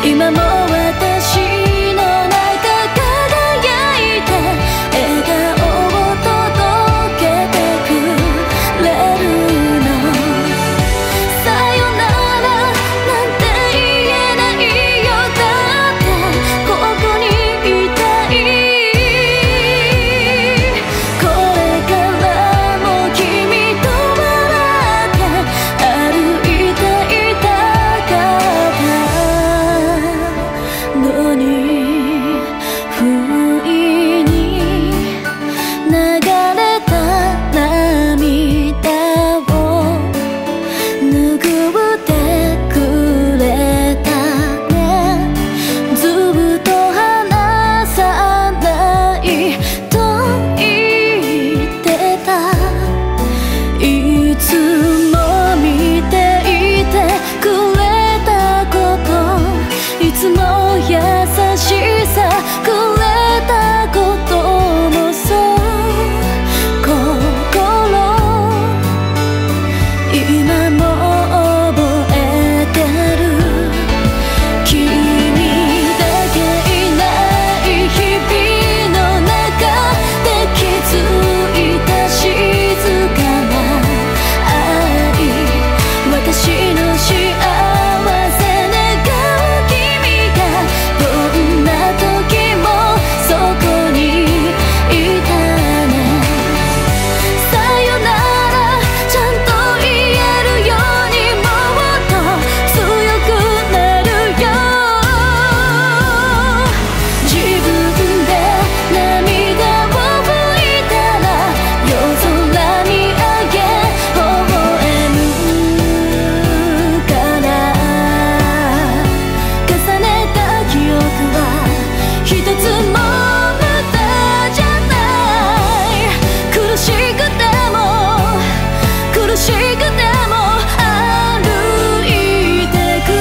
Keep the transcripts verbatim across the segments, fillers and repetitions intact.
今も私の中輝いて笑顔を届けてくれるの。さよならなんて言えないよ。だってここにいたい。これからも君と笑って歩いていたかったのに、不意に流れた涙を拭ってくれたね。ずっと離さないと言ってた。いつも見ていてくれたこと、いつも優しさくれたこともそう心、今も覚えてる。君だけいない日々の中で気づいた静かな愛、私の幸せ願う君がどんな時もそこにいたね。さよならちゃんと言えるようにもっと強くなるよ。自分で涙を拭いたら夜空見上げ微笑むから。重ねた記憶は一つも無駄じゃない。苦しくても苦しくても歩いてく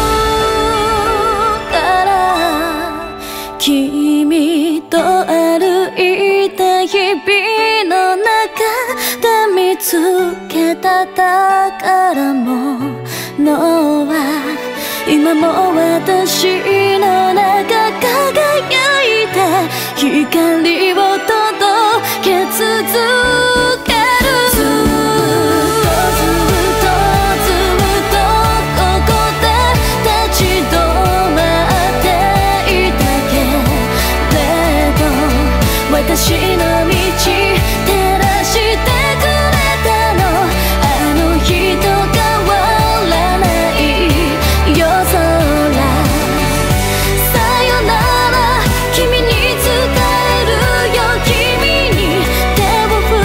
から。君と歩いた日々の中で見つけた宝物は今も私の中輝いて光を届け続ける。ずっとずっとずっとここで立ち止まっていたけれど、私の道照らしてくれたの。あの日と変わらない夜空。さよなら君に伝えるよ。君に手を振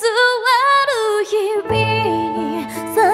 る日々にさ